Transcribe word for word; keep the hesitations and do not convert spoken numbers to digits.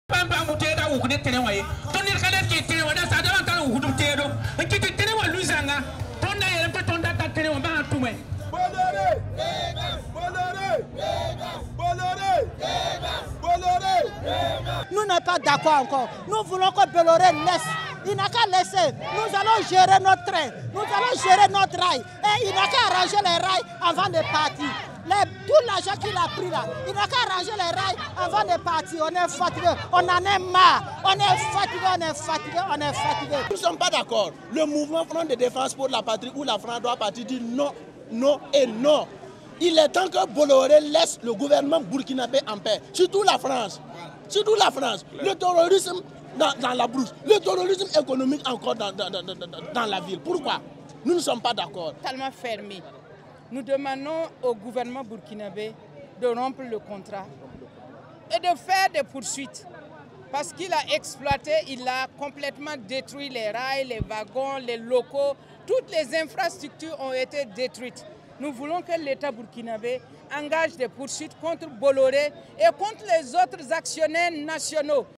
Nous n'sommes pas d'accord encore. Nous voulons que Bolloré laisse. Il n'a qu'à laisser. Nous allons gérer notre train. Nous allons gérer notre rail. Et il n'a qu'à arranger les rails avant de partir. Les, tout l'argent qu'il a pris là, il n'a qu'à arranger les rails avant de partir. On est fatigué, on en est marre. On est fatigué, on est fatigué, on est fatigué. Nous ne sommes pas d'accord. Le mouvement Front de défense pour la patrie où la France doit partir dit non, non et non. Il est temps que Bolloré laisse le gouvernement burkinabé en paix. Surtout la France. Surtout la France. Le terrorisme dans, dans la brousse. Le terrorisme économique encore dans, dans, dans, dans, dans la ville. Pourquoi? Nous ne sommes pas d'accord. Totalement fermé. Nous demandons au gouvernement burkinabé de rompre le contrat et de faire des poursuites. Parce qu'il a exploité, il a complètement détruit les rails, les wagons, les locaux. Toutes les infrastructures ont été détruites. Nous voulons que l'État burkinabé engage des poursuites contre Bolloré et contre les autres actionnaires nationaux.